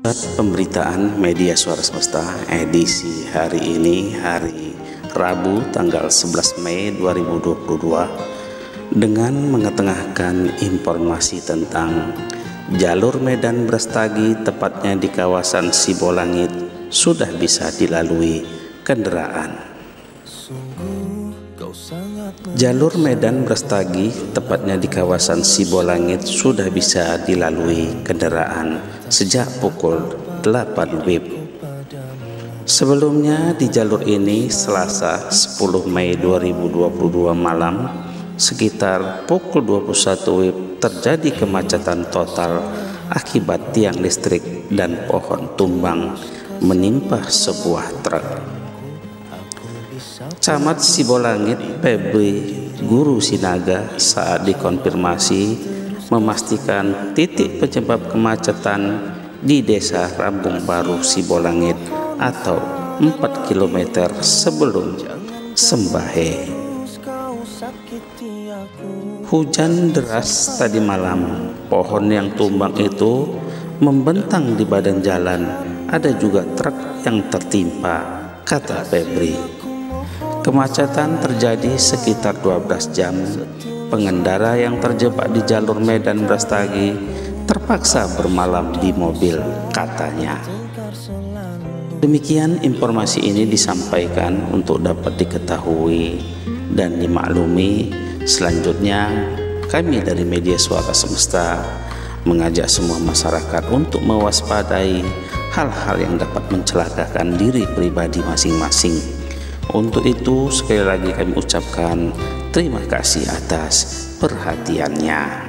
Pemberitaan Media Suara Semesta edisi hari ini, hari Rabu tanggal 11 Mei 2022, dengan mengetengahkan informasi tentang jalur Medan Brastagi, tepatnya di kawasan Sibolangit, sudah bisa dilalui kendaraan. Jalur Medan Brastagi, tepatnya di kawasan Sibolangit, sudah bisa dilalui kendaraan sejak pukul 8 WIB. Sebelumnya di jalur ini Selasa 10 Mei 2022 malam sekitar pukul 21 WIB terjadi kemacetan total akibat tiang listrik dan pohon tumbang menimpa sebuah truk. Camat Sibolangit Febri Guru Sinaga saat dikonfirmasi memastikan titik penyebab kemacetan di Desa Rambung Baru Sibolangit atau 4 km sebelum Sembahe. Hujan deras tadi malam, pohon yang tumbang itu membentang di badan jalan, ada juga truk yang tertimpa, kata Febri. Kemacetan terjadi sekitar 12 jam. Pengendara yang terjebak di jalur Medan Brastagi terpaksa bermalam di mobil, katanya. Demikian informasi ini disampaikan untuk dapat diketahui dan dimaklumi. Selanjutnya, kami dari Media Suara Semesta mengajak semua masyarakat untuk mewaspadai hal-hal yang dapat mencelakakan diri pribadi masing-masing. Untuk itu, sekali lagi kami ucapkan terima kasih atas perhatiannya.